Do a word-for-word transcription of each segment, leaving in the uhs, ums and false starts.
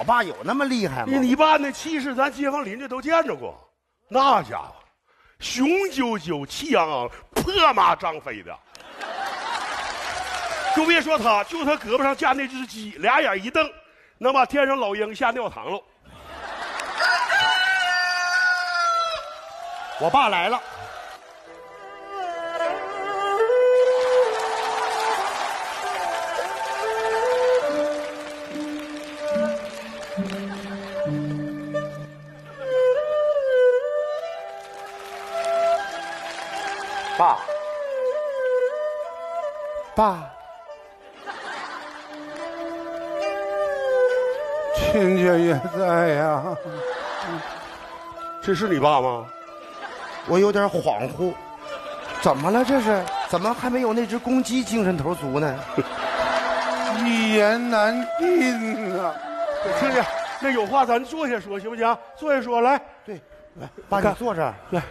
爸有那么厉害吗？ 你你爸那气势，咱街坊邻居都见着过，那家伙雄赳赳、气昂昂、破马张飞的。就别说他，就他胳膊上架那只鸡，俩眼一瞪，能把天上老鹰吓尿堂喽。 我爸来了。爸，爸， 亲家也在呀。 这是你爸吗？ 我有点恍惚，怎么了？这是怎么还没有那只公鸡精神头足呢？ 一言难尽啊！ 亲家，那有话咱坐下说行不行？坐下说，来。 对，来，爸，你坐这儿。 来，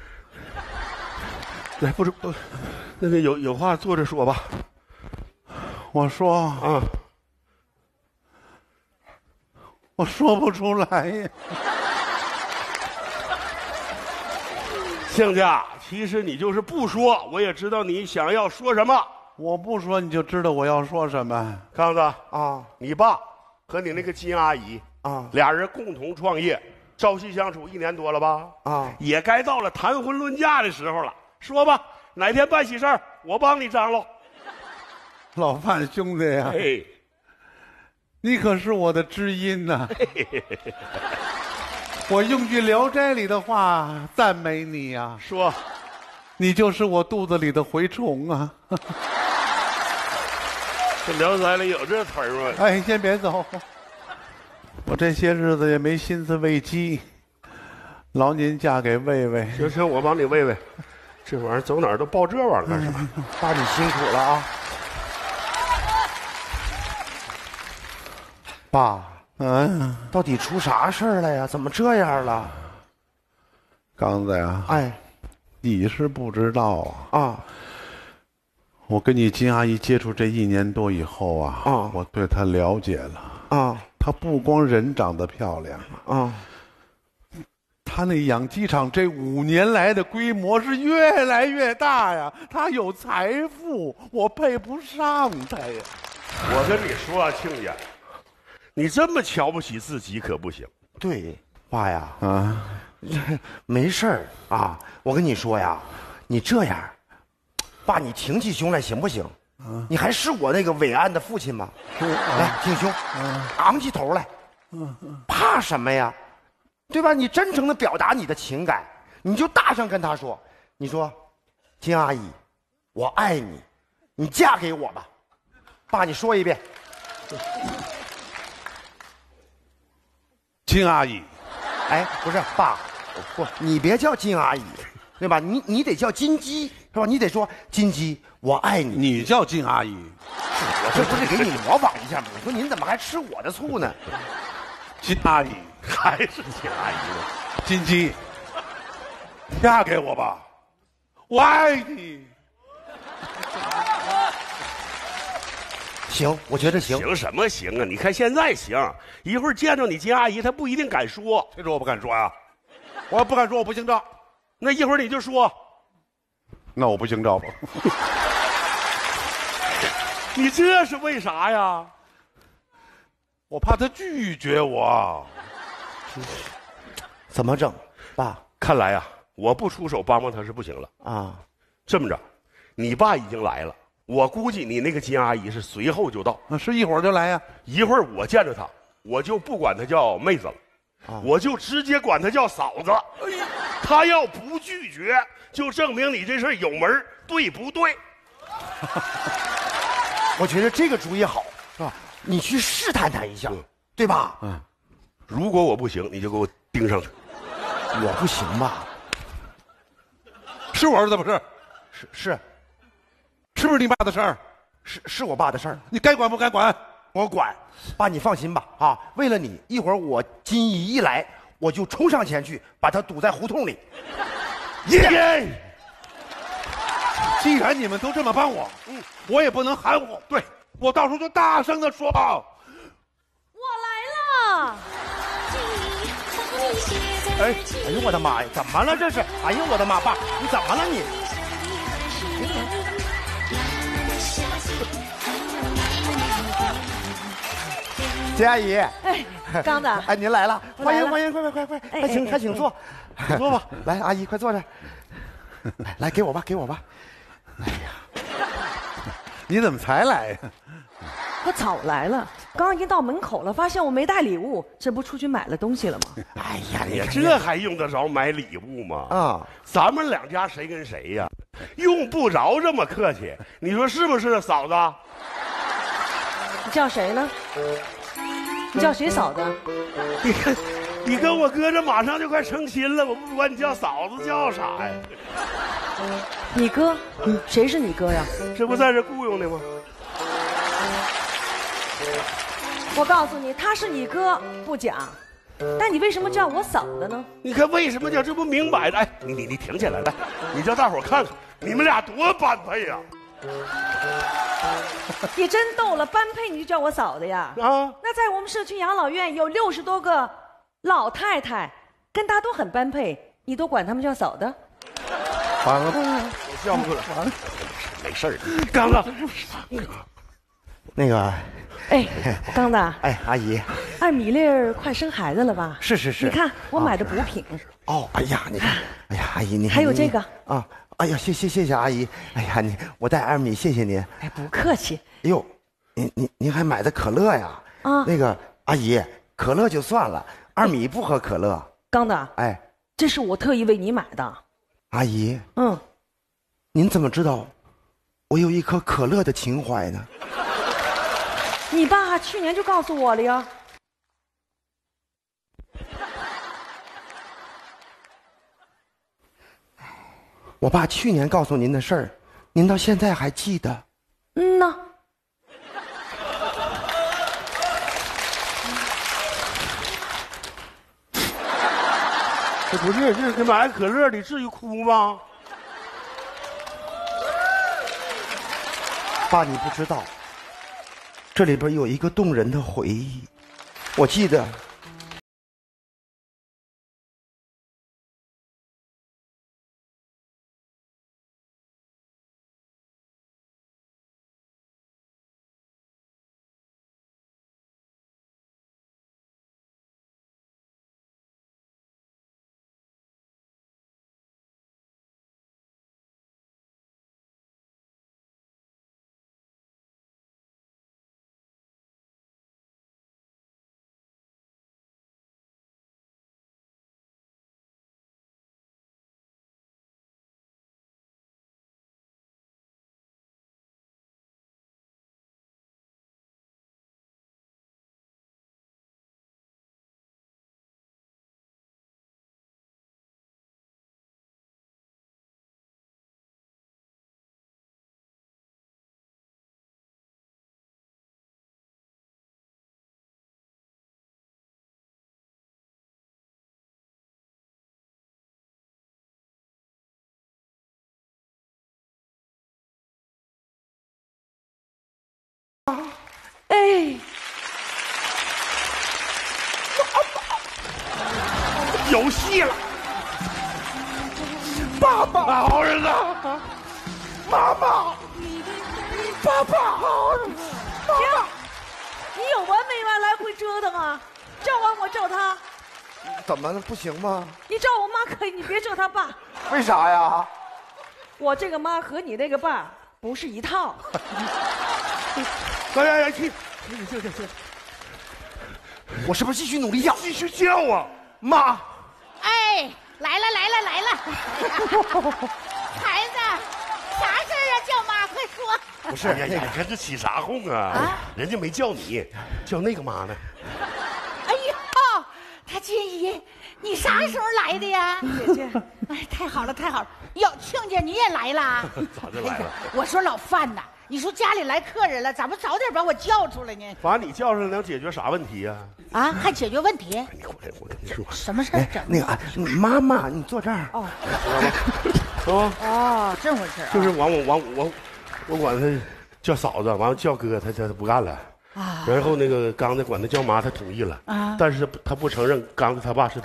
来，不是不，那个有有话坐着说吧。 我说啊， 我说不出来呀。 亲家，其实你就是不说，我也知道你想要说什么。 我不说你就知道我要说什么。 康子啊， 你爸和你那个金阿姨啊， 俩人共同创业，朝夕相处一年多了吧？ 啊， 也该到了谈婚论嫁的时候了。说吧，哪天办喜事儿，我帮你张罗。 老范兄弟呀， 嘿， 你可是我的知音呐、我用句《聊斋》里的话赞美你呀、啊， 说， 你就是我肚子里的蛔虫啊！ 这《聊斋》里有这词儿吗？ 哎，先别走，我这些日子也没心思喂鸡，劳您嫁给魏魏。 行行，我帮你喂喂。这玩意儿走哪儿都报这玩意儿干什么？ 爸，你辛苦了啊！爸， 嗯， 到底出啥事儿了呀？怎么这样了？ 刚子呀， 哎， 你是不知道啊。 啊， 我跟你金阿姨接触这一年多以后啊， 啊我对她了解了。 啊她不光人长得漂亮啊， 她那养鸡场这五年来的规模是越来越大呀。她有财富，我配不上她呀。 我跟你说啊，亲家，你这么瞧不起自己可不行。 对，爸呀， 啊， 没事儿啊。我跟你说呀，你这样，爸，你挺起胸来行不行？啊、你还是我那个伟岸的父亲吗？来，挺胸，啊、昂起头来，怕什么呀？对吧？你真诚的表达你的情感，你就大声跟他说：“你说，金阿姨，我爱你，你嫁给我吧。”爸，你说一遍。 金阿姨， 哎，不是爸，不，你别叫金阿姨，对吧？你你得叫金鸡，是吧？你得说金鸡，我爱你。 你叫金阿姨， 我这不是给你模仿一下吗？我说您怎么还吃我的醋呢？ 金阿姨， 还是金阿姨呢？ 金鸡，嫁给我吧，我爱你。 行，我觉得行。 行什么行啊？你看现在行，一会儿见着你金阿姨，她不一定敢说。 这我不敢说呀、啊，我要不敢说，我不姓赵。 那一会儿你就说， 那我不姓赵吧？ 你这是为啥呀？ 我怕他拒绝我。 怎么整，爸？ 看来呀、啊，我不出手帮帮他是不行了啊。 这么着，你爸已经来了。我估计你那个金阿姨是随后就到， 啊，是一会儿就来呀、啊。 一会儿我见着她，我就不管她叫妹子了，啊、我就直接管她叫嫂子。哎，她要不拒绝，就证明你这事儿有门，对不对？ 我觉得这个主意好，是吧？你去试探她一下，嗯、对吧？ 嗯。如果我不行，你就给我盯上去。 我不行吧？ 是我儿子不是？ 是是。 是不是你爸的事儿？ 是是我爸的事儿， 你该管不该管？ 我管。爸，你放心吧，啊，为了你，一会儿我金姨一来，我就冲上前去，把她堵在胡同里。 耶！既然你们都这么帮我，嗯，我也不能含糊。对，我到时候就大声的说：“ 我来了。” 哎，哎呦我的妈呀，怎么了这是？哎呦我的妈，爸，你怎么了你？金阿姨， 哎，刚子， 哎，您来了， 我来了欢迎欢迎，快快快快， 哎快请哎快请坐，坐吧。来，阿姨快坐这儿。来来，给我吧，给我吧。哎呀， 你怎么才来呀？ 我早来了，刚刚已经到门口了，发现我没带礼物，这不出去买了东西了吗？ 哎呀， 哎呀， 你看这还用得着买礼物吗？ 啊， 咱们两家谁跟谁呀？用不着这么客气，你说是不是，嫂子？ 你叫谁呢？你叫谁嫂子？ 你看，你跟我哥这马上就快成亲了，我不管你叫嫂子叫啥呀？ 你哥？谁是你哥呀？ 这不在这雇佣的吗？ 我告诉你，他是你哥不假，但你为什么叫我嫂子呢？ 你看为什么叫？这不明摆着？哎，你你你停下来，来，你叫大伙儿看看，你们俩多般配呀！ 你真逗了，般配你就叫我嫂子呀？ 啊， 那在我们社区养老院有六十多个老太太，跟她都很般配，你都管她们叫嫂子？ 完了， 我叫不出来。完了，没事儿。刚子， 那个， 哎，刚子， 哎，阿姨， 二米粒儿快生孩子了吧？ 是是是。 你看我买的补品。 哦，哎呀，你看，哎呀，阿姨你看还有这个啊，哎呀，谢谢谢谢阿姨，哎呀，你我带二米，谢谢您。 哎，不客气。 哎呦，您您您还买的可乐呀？ 啊， 那个阿姨，可乐就算了，二米不喝可乐。 刚子， 哎， 这是我特意为你买的。 阿姨， 嗯， 您怎么知道我有一颗可乐的情怀呢？ 你爸去年就告诉我了呀。 我爸去年告诉您的事儿，您到现在还记得？ 嗯呐。 这不是这这买可乐，你至于哭吗？ 爸，你不知道，这里边有一个动人的回忆。我记得哎， 有戏了！爸爸，好儿子，妈妈，爸爸，好儿子， 停！你有完没完？来回折腾啊！照完我照他， 怎么了？不行吗？ 你照我妈可以，你别照他爸。 为啥呀？ 我这个妈和你那个爸不是一套。 来来来，去，行行行行， 我是不是继续努力叫？ 继续叫啊， 妈！ 哎，来了来了来了，孩子，啥事儿啊？叫妈，快说。 不是，哎呀呀，你看这起啥哄啊？ 啊人家没叫你，叫那个妈呢。 哎呦，他金姨，你啥时候来的呀？ 姐姐， 哎，太好了太好了！哟，亲家你也来了？ 咋就来了？ 我说老范呐，你说家里来客人了，咋不早点把我叫出来呢？ 把你叫上来能解决啥问题呀？ 啊，还解决问题？ 你回来，我跟你说， 什么事儿哎？ 整？ 那个啊，妈妈，你坐这儿。 哦啊， 哦，这回事儿啊。 就是完我完我我管他叫嫂子，完了叫哥，他他他不干了。 啊， 然后那个刚子管他叫妈，他同意了。 啊但是他不他不承认刚子他爸是他爸。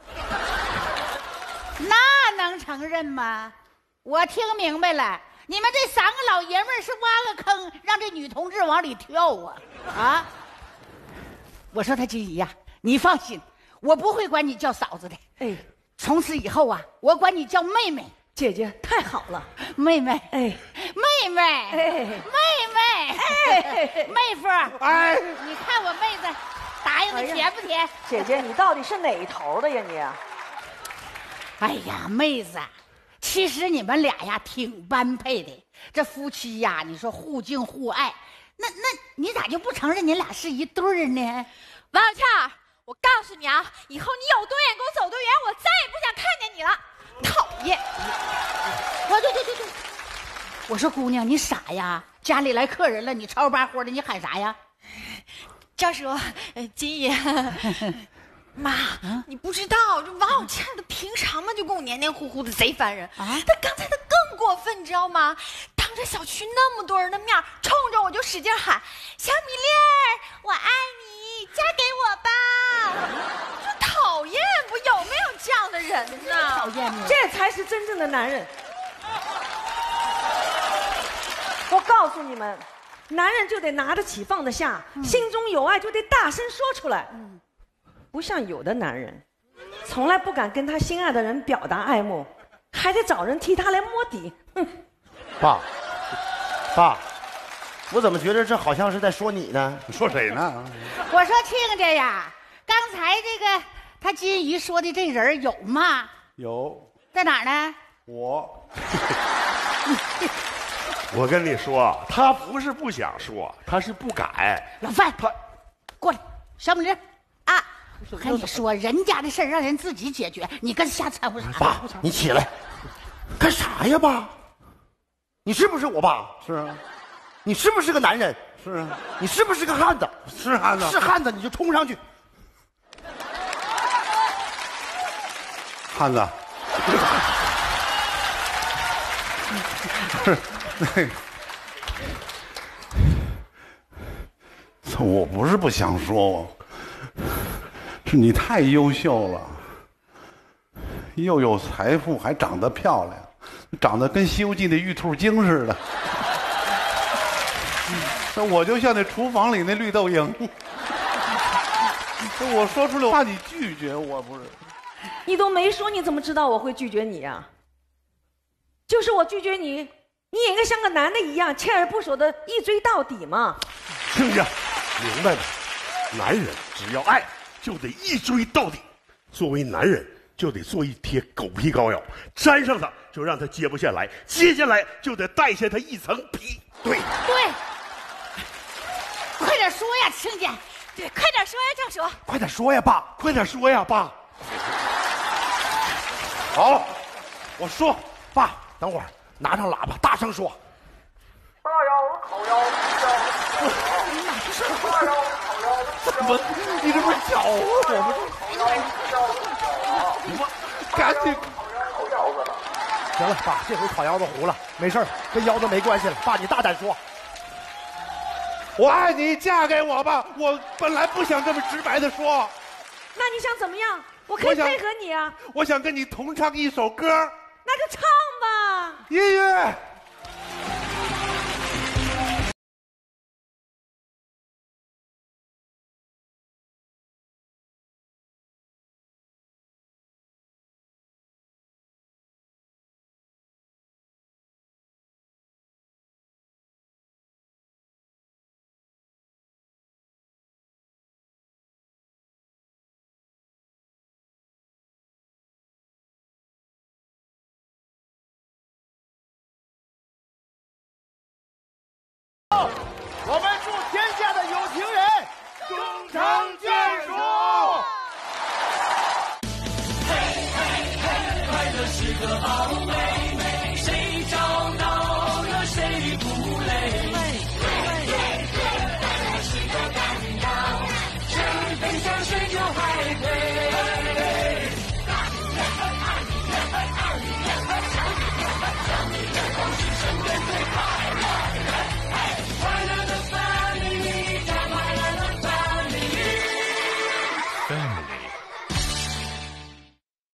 那能承认吗？我听明白了，你们这三个老爷们儿是挖个坑，让这女同志往里跳啊！啊！我说他金姨呀、啊，你放心，我不会管你叫嫂子的。 哎， 从此以后啊，我管你叫妹妹。 姐姐太好了， 妹妹， 哎， 妹妹， 哎， 妹妹，哎，妹夫， 哎， 你看我妹子答应的甜不甜？ 姐姐你到底是哪一头的呀你？ 哎呀，妹子，其实你们俩呀挺般配的，这夫妻呀，你说互敬互爱，那那你咋就不承认你俩是一对儿呢？ 王小倩，我告诉你啊，以后你有多远给我走多远，我再也不想看见你了，讨厌！ 啊，对对对对，我说姑娘，你傻呀？家里来客人了，你吵吵巴火的，你喊啥呀？ 赵叔，呃，金爷。妈，啊、你不知道这王小倩的平常嘛就跟我黏黏糊糊的，贼烦人。啊，她刚才她更过分，你知道吗？当着小区那么多人的面，冲着我就使劲喊：“小米粒儿，我爱你，嫁给我吧！”就讨厌不？有没有这样的人呢？ 讨厌你， 这才是真正的男人。我告诉你们，男人就得拿得起放得下，嗯、心中有爱就得大声说出来。嗯，不像有的男人，从来不敢跟他心爱的人表达爱慕，还得找人替他来摸底。哼， 爸，爸，我怎么觉得这好像是在说你呢？ 你说谁呢？ 我说亲家呀，刚才这个他金姨说的这人有吗？ 有， 在哪儿呢？ 我。 我跟你说，他不是不想说，他是不敢。 老范，他过来，小米粒啊，我跟你说，人家的事儿让人自己解决，你跟瞎掺和啥？ 爸，你起来，干啥呀，爸？你是不是我爸？ 是啊。 你是不是个男人？ 是啊。 你是不是个汉子？ 是汉子。 是汉子，你就冲上去。 汉子。那个，我不是不想说，是你太优秀了，又有财富，还长得漂亮，长得跟《西游记》的玉兔精似的。那我就像那厨房里那绿豆蝇。我说出来，怕你拒绝我，不是？ 你都没说，你怎么知道我会拒绝你呀？就是我拒绝你，你也应该像个男的一样，锲而不舍的一追到底嘛。 亲家，明白了，男人只要爱，就得一追到底。作为男人，就得做一贴狗皮膏药，粘上它就让它揭不下来，揭下来就得带下它一层皮。对对，快点说呀，亲家。 对，快点说呀，赵叔。 快点说呀，爸！ 快点说呀，爸！ 好，我说，爸，等会儿拿上喇叭，大声说。 大腰烤腰，大腰烤腰， 怎么？你这不是搅和我吗？我赶紧烤腰子了。 行了，爸，这回烤腰子糊了，没事，跟腰子没关系了。爸，你大胆说。 我爱你，嫁给我吧！我本来不想这么直白的说。 那你想怎么样？我可以配合你啊！ 我想跟你同唱一首歌。 那就唱吧。 音乐。 我们祝天下的有情人终成眷属。 嘿嘿嘿，快乐是个好妹妹，谁找到了谁不累。嘿嘿嘿，快乐是个感到，谁分享谁就还配。爱你越爱，爱你越爱，想你越爱，想你越爱，是身边最快乐的人。快乐的 family， 快乐的 family。family。